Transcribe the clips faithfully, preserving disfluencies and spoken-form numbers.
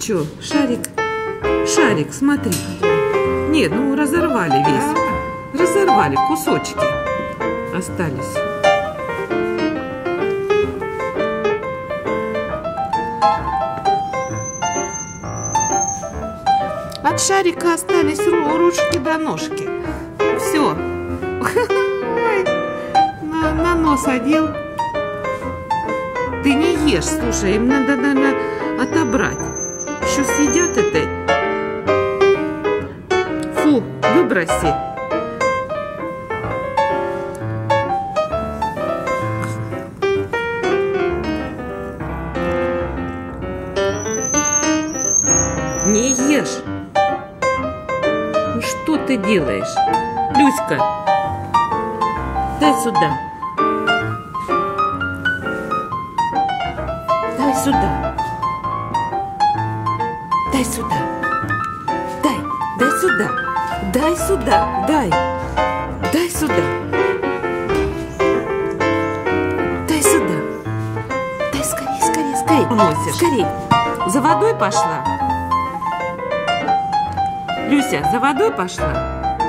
Чё, шарик? Шарик, смотри. Нет, ну разорвали весь. Разорвали, кусочки остались. От шарика остались ру ручки до ножки. Все. На, на нос одел. Ты не ешь, слушай, им надо, наверное, отобрать. Еще съедят это. Фу, выброси. Не ешь. Ну что ты делаешь? Люська, дай сюда. Дай сюда. Дай сюда. Дай, дай сюда. Дай сюда. Дай. Дай сюда. Дай сюда. Дай скорее, скорее, скорее. Носишь. Скорее. За водой пошла? Люся, за водой пошла?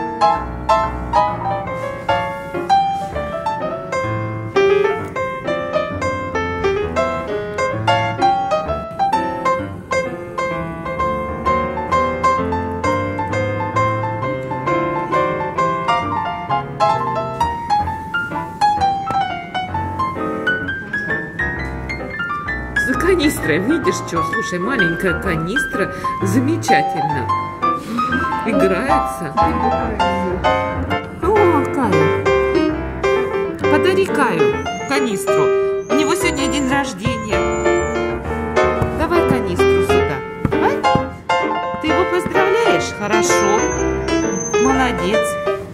За канистрой, видишь, что? Слушай, маленькая канистра, замечательно. Играется. О, Каю. Подари Каю канистру. У него сегодня день рождения. Давай канистру сюда. Давай. Ты его поздравляешь? Хорошо. Молодец.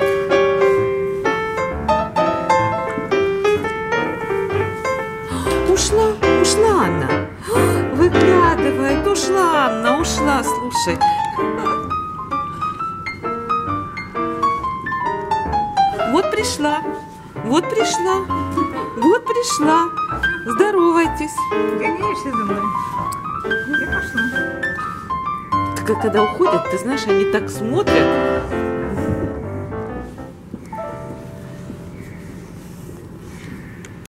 Ушла, ушла она. Выглядывает, ушла Анна, ушла, слушай. Вот пришла, вот пришла, вот пришла. Здоровайтесь. Гоняешься за мной? Я пошла. Когда уходят, ты знаешь, они так смотрят.